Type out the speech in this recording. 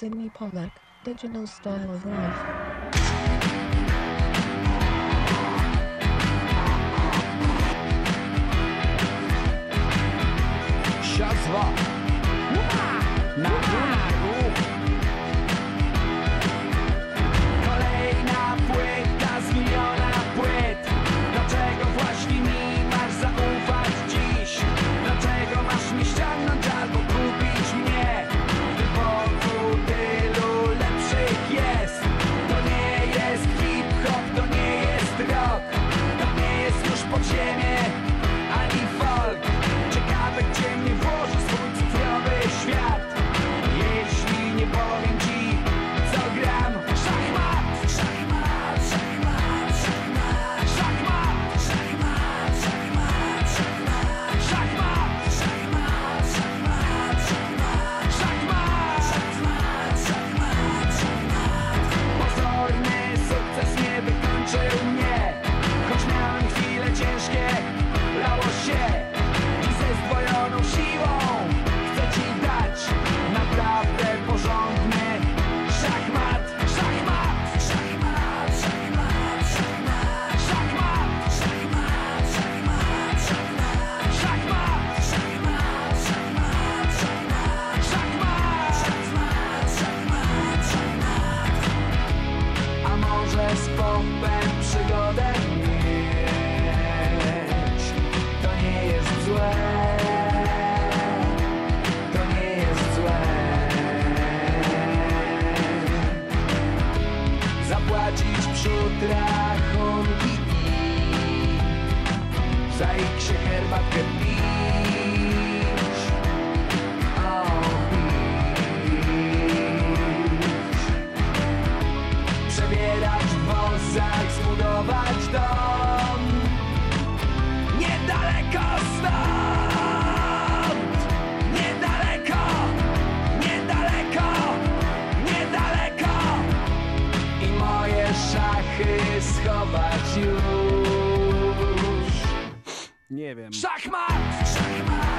Sidney Polak, digital style of life. Szach-mat na górę. Kolejna płyta z miliona płyt. Dlaczego właśnie mi masz zaufać dziś? Dlaczego masz mnie ściągnąć albo kupić mnie? Gdy wokół tylu lepszych jest. To nie jest hip-hop, to nie jest rock. To nie jest już podziemie ani folk. Ciekawe, gdzie mnie włoży swój cyfrowy świat. Jeśli nie powiem ci, co gram. Szach-mat, szach-mat, szach-mat, szach-mat, szach-mat, szach-mat, szach-mat, szach-mat, szach-mat, szach-mat, szach-mat, szach-mat, szach-mat, szach-mat, szach-mat. Pozorny sukces nie wykończył mnie. Choć miałem chwile ciężkie, lało się. I ze zdwojoną siłą chcę ci dać naprawdę porządny szach-mat, szach-mat, szach-mat, szach-mat, szach-mat, szach-mat, szach-mat, szach-mat, szach-mat, szach-mat, szach-mat, szach-mat, szach-mat, szach-mat, szach-mat, szach-mat, szach-mat. A może z popem przygodę mieć? To nie jest złe. To nie jest złe. Zapłacić przód rachunki i za się herbatkę pić. O, pić. Przebierać w wozach, zbudować dom niedaleko stąd. Niedaleko, niedaleko, niedaleko. I moje szachy schować już. Nie wiem. Szach-mat, szach-mat.